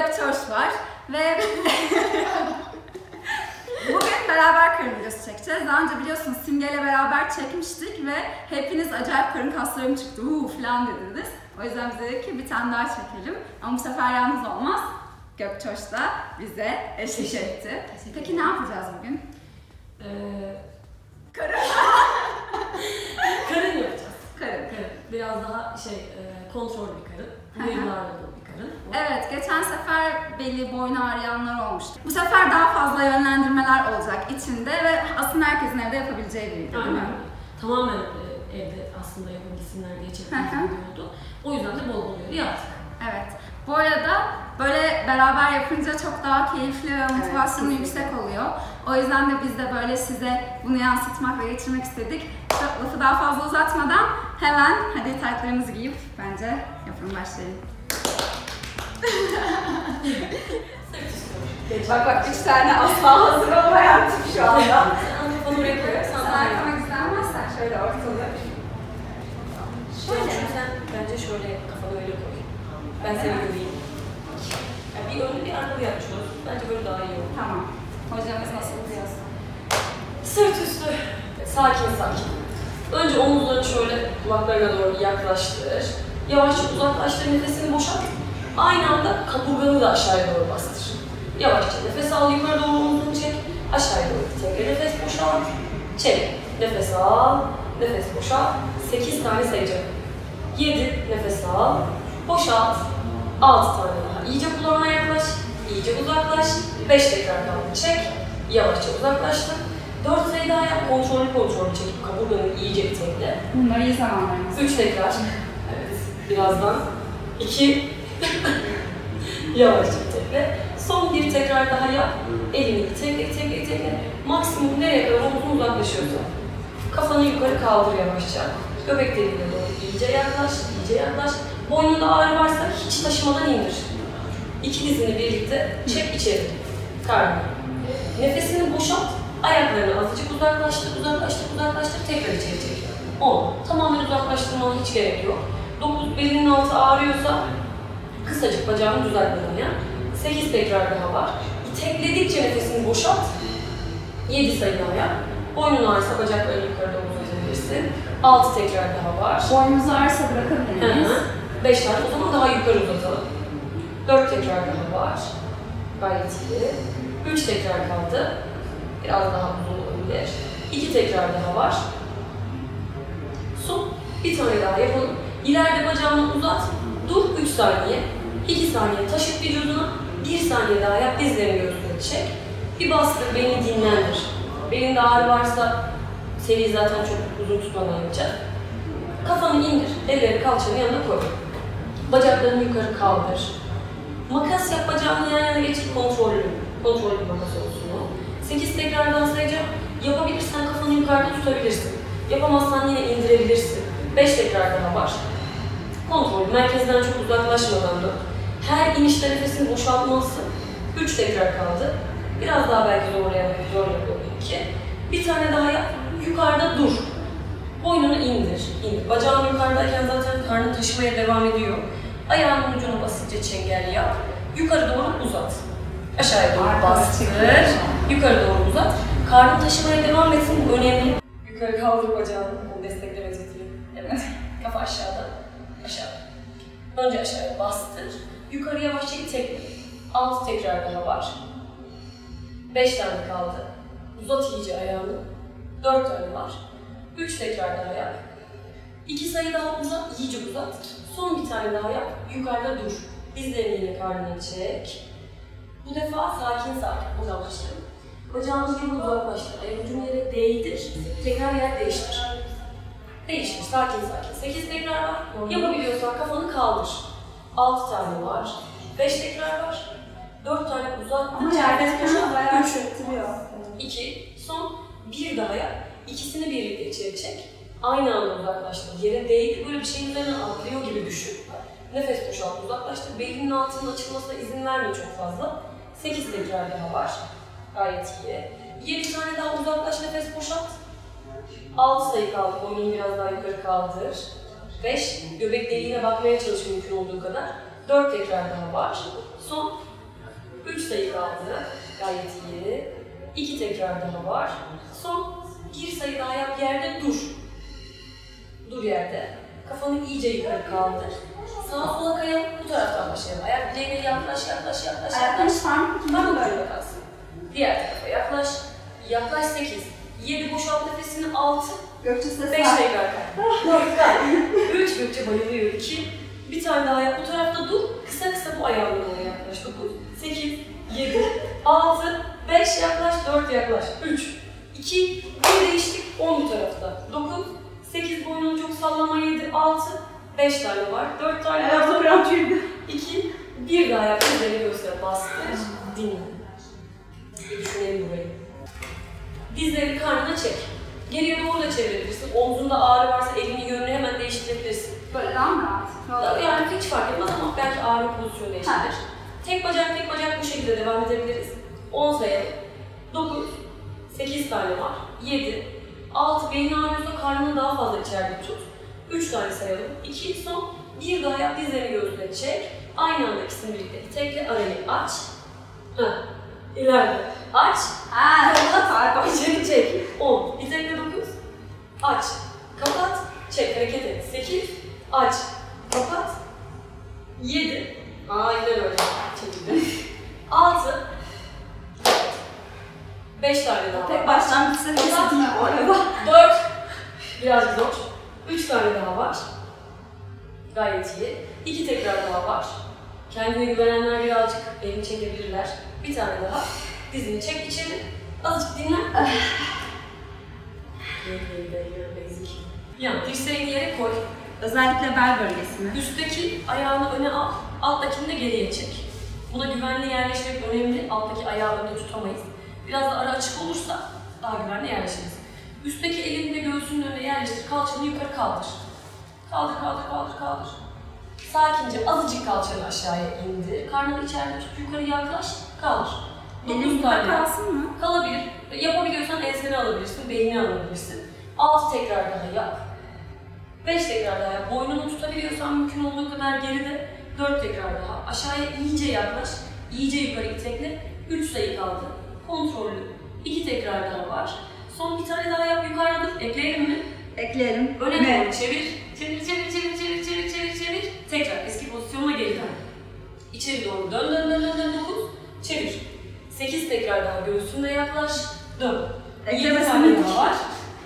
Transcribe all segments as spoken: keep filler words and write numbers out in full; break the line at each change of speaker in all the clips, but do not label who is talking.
Gökçoş var ve bugün beraber karın videosu çekeceğiz. Daha önce biliyorsunuz Simge'yle beraber çekmiştik ve hepiniz acayip karın kaslarım çıktı uuu falan dediniz. O yüzden biz dedik ki bir tane daha çekelim. Ama bu sefer yalnız olmaz. Gökçoş da bize eşlik etti. Peki ne yapacağız bugün?
Ee,
karın.
karın yapacağız.
Karın.
Karın. Biraz daha şey e, kontrollü bir karın. Uyumlarla dolu bir karın.
Evet, geçen sefer beli, boynu ağrıyanlar olmuştu. Bu sefer daha fazla yönlendirmeler olacak içinde ve aslında herkesin evde yapabileceği bir video, değil mi?
Tamamen e, evde aslında yapabilsinler diye çektiğimiz bir videoydu. O yüzden de bol bol yolu yaptık.
Evet. Bu arada böyle beraber yapınca çok daha keyifli ve motivasyonu evet, yüksek oluyor. O yüzden de biz de böyle size bunu yansıtmak ve geçirmek istedik. Lafı daha fazla uzatmadan hemen hadi taytlarımızı giyip bence yapalım, başlayalım. Bak bak üç tane asla hazır olmayan tip şu anda.
Sen kafanı buraya koy.
Sen arkama gizlenmezsen şöyle ortalığı.
Şöyle sen bence şöyle kafanı öyle koy. Ben seni göreyim. Yani bir önlü bir arkalı yapmış oluruz. Bence böyle daha iyi olur.
Tamam. Hocamız nasıl diyorsun?
Sırt üstü. Sakin sakin. Önce omuzlarını şöyle kulaklarına doğru yaklaştır. Yavaşça uzaklaştır, nefesini boşalt. Aynı anda kaburganı da aşağıya doğru bastır. Yavaşça nefes al, yukarı doğru omuzunu çek. Aşağıya doğru tekrar nefes boşalt. Çek. Nefes al, nefes boşalt. sekiz tane sayacağım. yedi nefes al, boşalt. altı tane daha. İyice kulağına yaklaş, iyice uzaklaş. beş tekrar kaldı. Çek. Yavaşça uzaklaştır. dört sayı daha yap. Kontrollü kontrollü çekip kaburganı iyice itekle.
Bunlar iyi zamanlarımız.
üç tekrar. Evet. Birazdan. iki yavaşça itekle. Son bir tekrar daha yap. Elini itekle, itekle, itekle. Maksimum nereye kadar omuzun uzaklaşıyorsa. Kafanı yukarı kaldır yavaşça. Göbek deliğine doğru iyice yaklaş, iyice yaklaş. Boynunda ağrı varsa hiç taşımadan indir. İki dizini birlikte çek içeri. Karnına. Nefesini boşalt. Ayaklarını azıcık uzaklaştır, uzaklaştır, uzaklaştır. Tekrar içeri çek. on. Tamamen uzaklaştırmana hiç gerek yok. dokuz. Belinin altı ağrıyorsa kısacık bacağını düzeltmeden ya. sekiz tekrar daha var. İtekledikçe nefesini boşalt. yedi sayı daha yap. Boynun ağrısa bacaklarını yukarıda uzatabilirsin. altı tekrar daha var.
Boynumuzu ağrısa bırakabilir miyiz?
beş tane. O zaman daha yukarı uzatalım. dört tekrar daha var. Gayet iyi. üç tekrar kaldı. Biraz daha uzun olabilir. iki tekrar daha var. Son. Bir tane daha yapalım. İleride bacağını uzat. Dur üç saniye. iki saniye taşıt vücuduna. bir saniye daha yap. Dizlerini göğsüne çek. Bir bastır. Belini dinlendir. Belinde ağrı varsa seni zaten çok uzun tutmadan yapacak. Kafanı indir. Ellerini kalçanın yanına koy. Bacaklarını yukarı kaldır. Makas yap, bacağını yan yana geçir. Kontrollü. Kontrollü bir makas olsun o. sekiz tekrardan sayacağım. Yapabilirsen kafanı yukarıda tutabilirsin. Yapamazsan yine indirebilirsin. beş tekrar daha var. Kontrol, merkezden çok uzaklaşmadan da. Her inişte nefesini boşaltmalısın. üç tekrar kaldı. Biraz daha belki zorlayarak zor yapıyor iki. Bir tane daha yap. Yukarıda dur. Boynunu indir. indir. Bacağın yukarıdayken zaten karnın taşımaya devam ediyor. Ayağının ucunu basitçe çengel yap. Yukarı doğru uzat. Aşağıya doğru bastır. Yukarı doğru uzat. Karnın taşımaya devam etsin. Bu önemli. Yukarı kaldır bacağını. Onu desteklemek istiyorum. Evet. Kafa aşağıda. Aşağı. Önce aşağıya bastır. Yukarı yavaşça itekle. altı tekrar daha var. beş tane kaldı. Uzat iyice ayağını. dört tane var. üç tekrar daha yap. iki sayı daha uzat. iyice uzat. Son bir tane daha yap. Yukarıda dur. Dizlerini yine karnına çek. Bu defa sakin sakin uzaklaştırın. Bacağını bir uzaklaştır. Ayak yere değdir. Tekrar yer değiştir. Değiştir. Sakin sakin. sekiz tekrar var. Yapabiliyorsan kafanı kaldır. altı tane var. beş tekrar var. dört tane uzattın.
Ama yerde kaşan bayağı hissettiriyor.
iki. Son. Bir daha yap. İkisini birlikte içeri çek. Aynı anda uzaklaştır. Yere değdi. Böyle bir şeyin üzerine atlıyor gibi düşün. Nefes boşalt. Uzaklaştır. Belinin altının açılmasına izin verme çok fazla. sekiz tekrar daha var. Gayet iyi. yedi tane daha uzaklaş. Nefes boşalt. altı sayı kaldı. Boynunu biraz daha yukarı kaldır. beş. Göbek deliğine bakmaya çalış mümkün olduğu kadar. dört tekrar daha var. Son. sayı kaldı. Gayet iyi. iki tekrar daha var. Son bir sayı daha yap, yerde dur. Dur yerde. Kafanı iyice yukarı kaldır. Sağa sola kayalım, bu taraftan başlayalım. Ayak bileğine yaklaş, yaklaş, yaklaş, yaklaş. Tam böyle kalsın. Diğer tarafa yaklaş. Yaklaş sekiz. yedi boşalt nefesini altı.
Gökçe sesi
beş tekrar kay. üç Gökçe bayılıyor. iki. Bir tane daha yap. Bu tarafta dur. Kısa kısa bu ayağına doğru yaklaş. dokuz, sekiz, yedi, altı, beş yaklaş, dört yaklaş. üç, iki, bir değiştik. on bu tarafta. dokuz, sekiz boynunu çok sallama. yedi, altı, beş tane var. dört tane var. iki, bir daha yap. Üzerine göğsüne bastır. Dinle. Bir düşünelim burayı. Dizleri karnına çek. Geriye doğru da çevirebilirsin. Omzunda ağrı varsa elini yönünü hemen değiştirebilirsin.
Böyle daha mı rahat?
Yani hiç fark etmez ama belki ağrı pozisyonu değiştirir. Tek bacak tek bacak bu şekilde devam edebiliriz. on sayalım. dokuz, sekiz tane var. yedi, altı, belin ağrıyorsa karnını daha fazla içeride tut. üç tane sayalım. iki, son. bir daha yap, dizlerini göğsüne çek. Aynı anda ikisini birlikte itekle arayı aç. Heh. İleride. Aç.
Haa,
kapat. İçeri çek. on. İtekle dokuz. Aç. Kapat. Çek. Hareket et. sekiz. Aç. Kapat. yedi. Aynen öyle. Çekildi. altı. beş tane daha.
tek baştan bitse de değil bu arada.
dört. Biraz zor. üç tane daha var. Gayet iyi. iki tekrar daha var. Kendine güvenenler birazcık elini çekebilirler. Bir tane daha. Dizini çek içeri. Azıcık dinlen. Yani dirseğini yere koy.
Özellikle bel bölgesine.
Üstteki ayağını öne al, alttakini de geriye çek. Buna güvenli yerleşmek önemli. Alttaki ayağı önde tutamayız. Biraz da ara açık olursa daha güvenli yerleşiriz. Üstteki elini de göğsünün önüne yerleştir. Kalçanı yukarı kaldır. Kaldır, kaldır, kaldır, kaldır. Sakince azıcık kalçanı aşağıya indir. Karnını içeride tut, yukarı yaklaş, kaldır. dokuz tane
kalsın mı?
Kalabilir. Yapabiliyorsan enseni alabilirsin, beynini alabilirsin. altı tekrar daha yap. beş tekrar daha yap. Boynunu tutabiliyorsan mümkün olduğu kadar geride. dört tekrar daha. Aşağıya iyice yaklaş. İyice yukarı itekle. üç sayı kaldı. Kontrollü. iki tekrar daha var. Son bir tane daha yap. Yukarıda dur. Ekleyelim mi?
Ekleyelim.
Öne doğru çevir. Çevir, çevir, çevir, çevir, çevir, çevir, çevir. Tekrar eski pozisyonuna geri dön. İçeri doğru dön, dön, dön, dön, dön. dokuz. Çevir. sekiz tekrar daha göğsünde yaklaş. Dön. yedi tane daha var.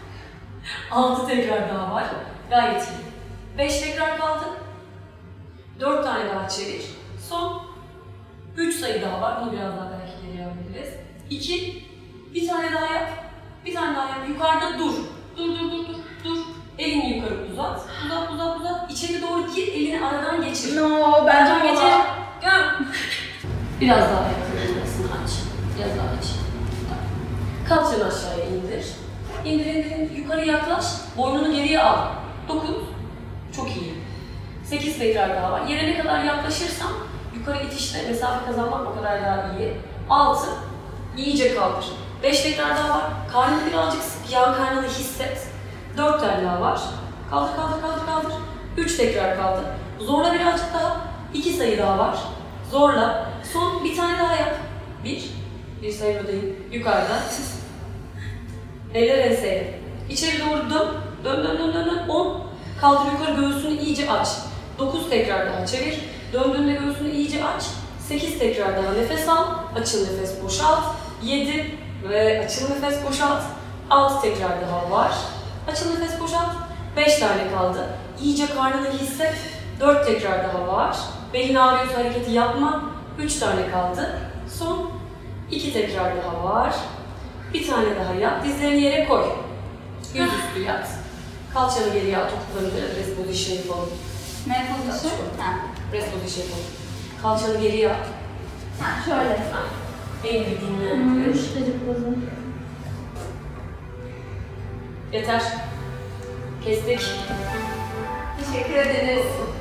altı tekrar daha var. Gayet iyi. beş tekrar kaldı. dört tane daha çevir. Son. üç sayı daha var. Bunu biraz daha belki geriye alabiliriz. iki. Bir tane daha yap. Bir tane daha yap. Yukarıda dur. Dur, dur, dur, dur, dur. Elini yukarı uzat. Uzat, uzat, uzat. İçeri doğru gir. Elini aradan geçir.
No, bence
geçir. Gel. Biraz daha yakınlaşmasını aç. Biraz daha aç. Kalçanı aşağıya indir. İndir, indir, indir. Yukarı yaklaş. Boynunu geriye al. dokuz. Çok iyi. sekiz tekrar daha var. Yere ne kadar yaklaşırsam yukarı itişte mesafe kazanmak o kadar daha iyi. altı. İyice kaldır. beş tekrar daha var. Karnını birazcık sık. Yan karnını hisset. dört tane daha var. Kaldır, kaldır, kaldır, kaldır. üç tekrar kaldı. Zorla birazcık daha. iki sayı daha var. Zorla. Son bir tane daha yap. bir. Bir sayı buradayım. Yukarıda. Eller enseye. İçeri doğru dön. Dön, dön, dön, dön, dön. on. Kaldır yukarı, göğsünü iyice aç. dokuz tekrar daha çevir. Döndüğünde göğsünü iyice aç. sekiz tekrar daha nefes al. Açıl nefes boşalt. yedi ve açıl nefes boşalt. altı tekrar daha var. Açıl nefes boşalt. beş tane kaldı. İyice karnını hisset. dört tekrar daha var. Belin ağrıyorsa hareketi yapma. üç tane kaldı. Son. iki tekrar daha var. Bir tane daha yap. Dizlerini yere koy. Yüzüstü yat. Kalçanı geriye at. Topuklarını rest position yapalım.
Ne pozisyon? Ha.
Rest position yapalım. Kalçanı geriye at.
Ha, şöyle.
En bir dinle. Yeter. Kestik.
Teşekkür ederiz.